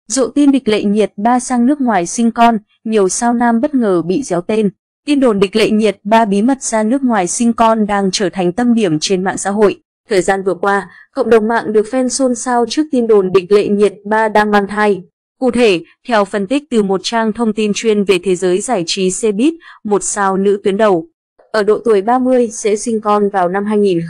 Rộ tin Địch Lệ Nhiệt Ba sang nước ngoài sinh con, nhiều sao nam bất ngờ bị réo tên. Tin đồn Địch Lệ Nhiệt Ba bí mật ra nước ngoài sinh con đang trở thành tâm điểm trên mạng xã hội. Thời gian vừa qua, cộng đồng mạng được fan xôn xao trước tin đồn Địch Lệ Nhiệt Ba đang mang thai. Cụ thể, theo phân tích từ một trang thông tin chuyên về thế giới giải trí Showbiz, một sao nữ tuyến đầu ở độ tuổi 30 sẽ sinh con vào năm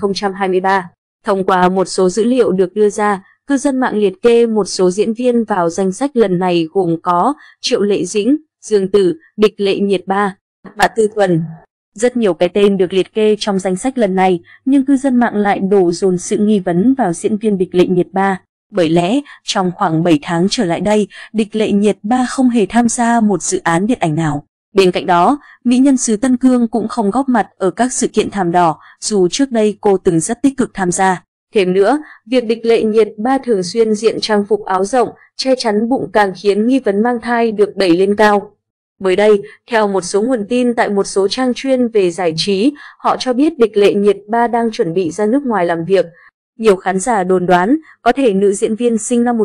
2023. Thông qua một số dữ liệu được đưa ra, cư dân mạng liệt kê một số diễn viên vào danh sách lần này gồm có Triệu Lệ Dĩnh, Dương Tử, Địch Lệ Nhiệt Ba, Mã Tư Thuần. Rất nhiều cái tên được liệt kê trong danh sách lần này, nhưng cư dân mạng lại đổ dồn sự nghi vấn vào diễn viên Địch Lệ Nhiệt Ba. Bởi lẽ, trong khoảng 7 tháng trở lại đây, Địch Lệ Nhiệt Ba không hề tham gia một dự án điện ảnh nào. Bên cạnh đó, mỹ nhân xứ Tân Cương cũng không góp mặt ở các sự kiện thảm đỏ, dù trước đây cô từng rất tích cực tham gia. Thêm nữa, việc Địch Lệ Nhiệt Ba thường xuyên diện trang phục áo rộng, che chắn bụng càng khiến nghi vấn mang thai được đẩy lên cao. Mới đây, theo một số nguồn tin tại một số trang chuyên về giải trí, họ cho biết Địch Lệ Nhiệt Ba đang chuẩn bị ra nước ngoài làm việc. Nhiều khán giả đồn đoán có thể nữ diễn viên sinh năm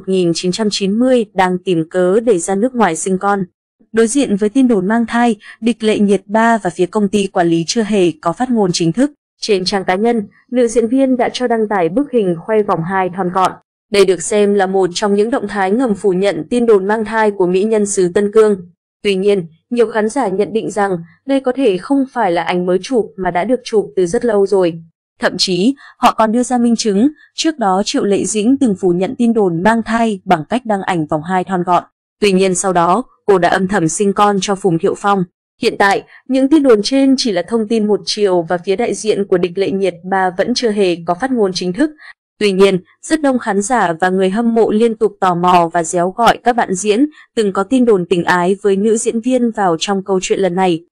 1990 đang tìm cớ để ra nước ngoài sinh con. Đối diện với tin đồn mang thai, Địch Lệ Nhiệt Ba và phía công ty quản lý chưa hề có phát ngôn chính thức. Trên trang cá nhân, nữ diễn viên đã cho đăng tải bức hình khoe vòng 2 thon gọn. Đây được xem là một trong những động thái ngầm phủ nhận tin đồn mang thai của mỹ nhân xứ Tân Cương. Tuy nhiên, nhiều khán giả nhận định rằng đây có thể không phải là ảnh mới chụp mà đã được chụp từ rất lâu rồi. Thậm chí, họ còn đưa ra minh chứng, trước đó Triệu Lệ Dĩnh từng phủ nhận tin đồn mang thai bằng cách đăng ảnh vòng 2 thon gọn. Tuy nhiên sau đó, cô đã âm thầm sinh con cho Phùng Thiệu Phong. Hiện tại, những tin đồn trên chỉ là thông tin một chiều và phía đại diện của Địch Lệ Nhiệt Ba vẫn chưa hề có phát ngôn chính thức. Tuy nhiên, rất đông khán giả và người hâm mộ liên tục tò mò và réo gọi các bạn diễn từng có tin đồn tình ái với nữ diễn viên vào trong câu chuyện lần này.